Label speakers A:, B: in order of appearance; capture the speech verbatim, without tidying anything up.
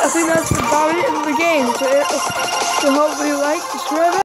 A: I think that's about it in the game. So, so hopefully you like, subscribe,